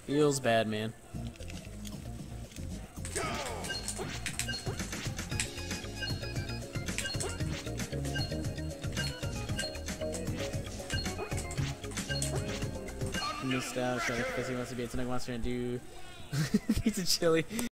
Feels bad, man. Missed out because he wants to be a Tonic Monster and do pizza chili.